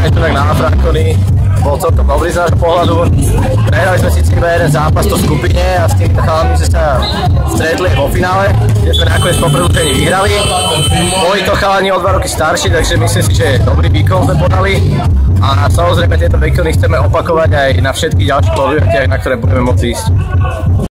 nie sme tak náfrankoni. Bol celkom dobrý z nášho pohľadu. Prehrali sme síce iba jeden zápas to v skupine a s tým chalami sme sa stretli vo finále, kde sme nakoniec po predĺžení vyhrali. Boli to chalani o 2 roky starší, takže myslím si, že dobrý výkon sme podali. A samozrejme tieto výkony chceme opakovať aj na všetkých ďalších podujatiach, na ktoré budeme môcť ísť.